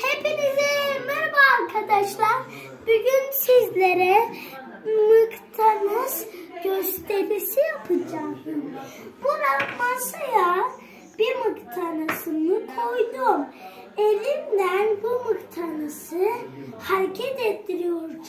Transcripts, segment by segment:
Hepinize merhaba arkadaşlar. Bugün sizlere mıknatıs gösterisi yapacağım. Buraya masaya bir mıknatısımı koydum. Elimden bu mıknatısı hareket ettiriyorum.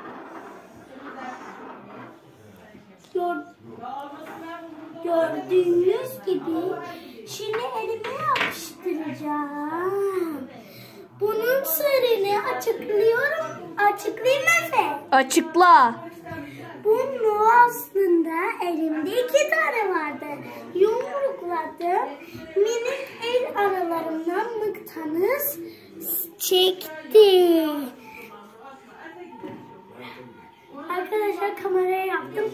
Gördüğünüz gibi şimdi elime yapıştıracağım. Bunun sırrını açıklayayım Efe. Açıkla. Bunu aslında elimde 2 tane vardı. Yumrukladım. Minik el aralarından mıknatıs çekti. Arkadaşlar kameraya yaptım.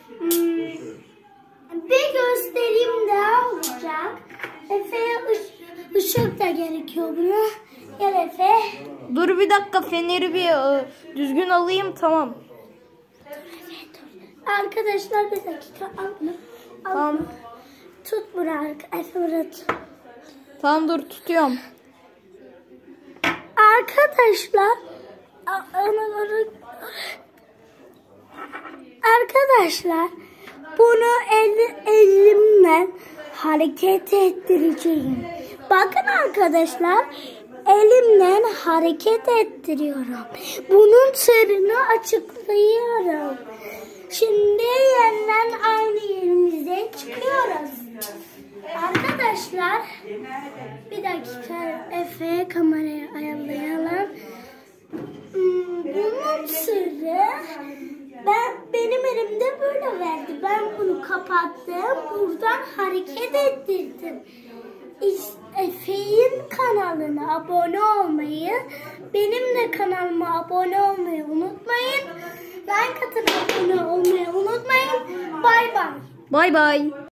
Bir göstereyim daha olacak. Efe'ye ışık da gerekiyor buna. Gel Efe. Dur bir dakika, feneri bir düzgün alayım, tamam. Arkadaşlar bir dakika al bunu. Tamam. Tut buraya Efe, buraya tut. Tamam, dur tutuyorum. Arkadaşlar bunu elimle hareket ettireceğim. Bakın arkadaşlar, elimle hareket ettiriyorum. Bunun sırrını açıklıyorum. Şimdi yeniden aynı yerimize çıkıyoruz. Arkadaşlar bir dakika, Efe kamerayı ayarlayalım. Bunun sırrı benim elimde böyle verdi. Ben bunu kapattım. Buradan hareket ettirdim. Efe'nin kanalına abone olmayı, benim de kanalıma abone olmayı unutmayın. Like atıp abone olmayı unutmayın. Bay bay. Bay bay.